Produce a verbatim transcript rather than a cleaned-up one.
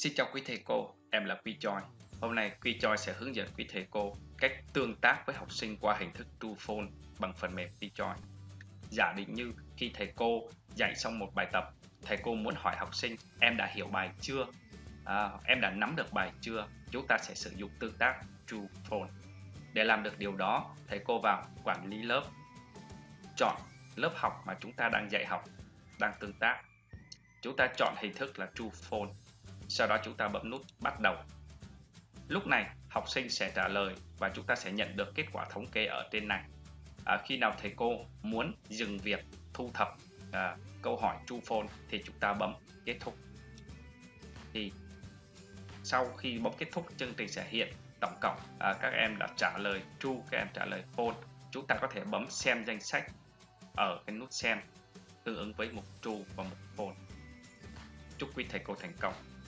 Xin chào quý thầy cô, em là Quy Choi. Hôm nay Quy Choi sẽ hướng dẫn quý thầy cô cách tương tác với học sinh qua hình thức True Phone bằng phần mềm Quy Choi. Giả định như khi thầy cô dạy xong một bài tập, thầy cô muốn hỏi học sinh em đã hiểu bài chưa? À, em đã nắm được bài chưa? Chúng ta sẽ sử dụng tương tác True Phone. Để làm được điều đó, thầy cô vào quản lý lớp, chọn lớp học mà chúng ta đang dạy học, đang tương tác. Chúng ta chọn hình thức là True Phone. Sau đó chúng ta bấm nút bắt đầu. Lúc này học sinh sẽ trả lời và chúng ta sẽ nhận được kết quả thống kê ở trên này. À, khi nào thầy cô muốn dừng việc thu thập à, câu hỏi True Phone thì chúng ta bấm kết thúc. Thì sau khi bấm kết thúc, chương trình sẽ hiện tổng cộng à, các em đã trả lời True, các em trả lời Phone. Chúng ta có thể bấm xem danh sách ở cái nút xem tương ứng với một True và một Phone. Chúc quý thầy cô thành công.